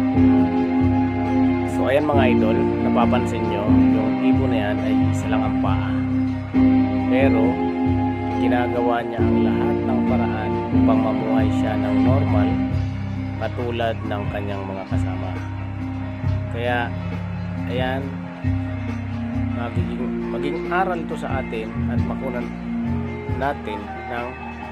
So ayan mga idol, napapansin nyo, yung ibon na yan ay isa lang ang paa. Pero ginagawa niya ang lahat ng paraan upang mamuhay siya ng normal katulad ng kanyang mga kasama. Kaya ayan, maging aral to sa atin at makunan natin ng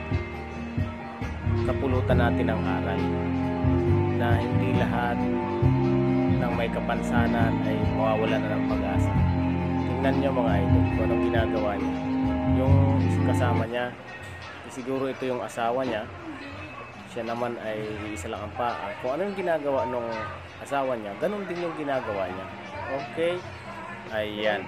kapulutan natin ng aral na hindi lahat ng may kapansanan ay mawawala na ng pag-asa. Tingnan nyo mga idol kung anong ginagawa niya. Yung kasama niya, siguro ito yung asawa niya, siya naman ay isa lang ang paa. Kung ano yung ginagawa nung asawa niya, ganun din yung ginagawa niya. Okay? Ayan.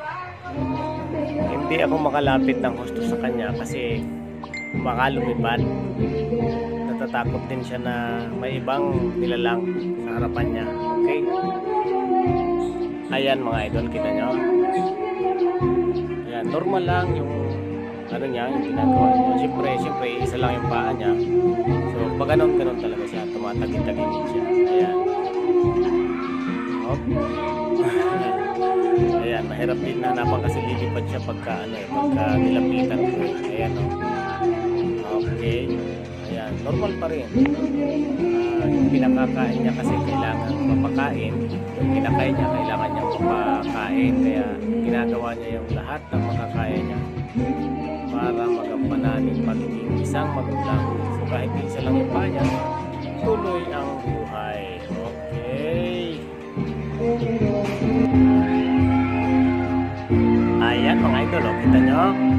Hindi ako makalapit ng husto sa kanya kasi baka lumipad. Natatakot din siya na may ibang nilalang sa harapan niya. Okay? Ayan mga idol, kita nyo. Ayan, normal lang yung ano niya, yung ginagawa niya. Siyempre, isa lang yung paa niya. So, pag ganon talaga siya, tumatagin-tagin siya. Ayan. Hop. Ayan, mahirap din na hanapan kasi lilipad siya pagka nilapitan ko. Ayan, o. Okay. Ayan, normal pa rin. Yung pinakakain niya kasi kailangan mapakain. Yung kinakain niya, kailangan niya mapakain. Kaya ginagawa niya yung lahat ng makakaya niya para magampanan yung pagiging isang magulang. So kahit isa lang yung paa niya, tuloy ang buhay. Okay. Ayan mga idol, kita nyo.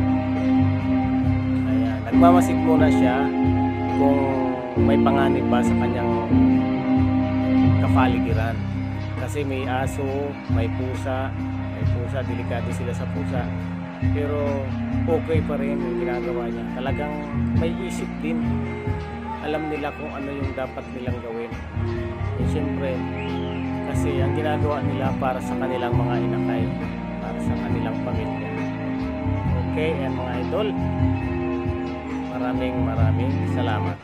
Ayan, nagmamasid muna siya kung may panganib ba sa kanyang kapaligiran. Kasi may aso, may pusa, delikado sila sa pusa. Pero okay pa rin yung ginagawa niya. Talagang may isip din. Alam nila kung ano yung dapat nilang gawin. Eh siyempre, kasi ang ginagawa nila para sa kanilang mga inakay, para sa kanilang pamilya. Okay, and mga idol, maraming salamat.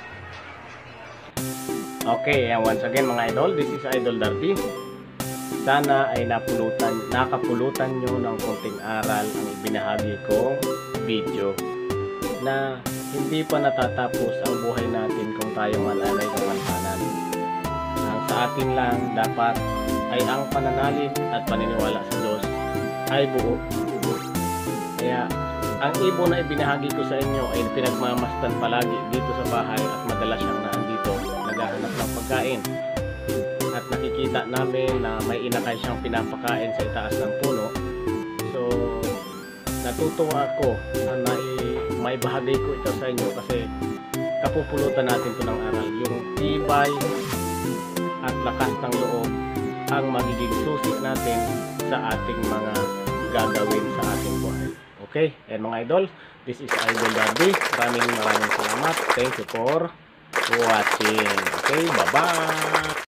Okay, and once again mga idol, this is Idol Darby. Sana ay nakapulutan nyo ng konting aral ang ibinahagi ko video na hindi pa natatapos ang buhay natin kung tayo man ay may kapansanan. Ang sa atin lang dapat ay ang pananalig at paniniwala sa Diyos ay buo. Kaya ang ibon na ibinahagi ko sa inyo ay pinagmamasdan palagi dito sa bahay at madalas siyang naandito naghahanap ng pagkain. At nakikita namin na may inakay siyang pinapakain sa itaas ng puno. So natutuwa ako na may bahagi ko ito sa inyo kasi kapupulutan natin ito ng aral. Yung tibay at lakas ng loob ang magiging susi natin sa ating mga gagawin sa ating buhay. Okay? And mga idol, this is Idol Darby. Maraming salamat. Thank you for watching. Okay? Bye-bye!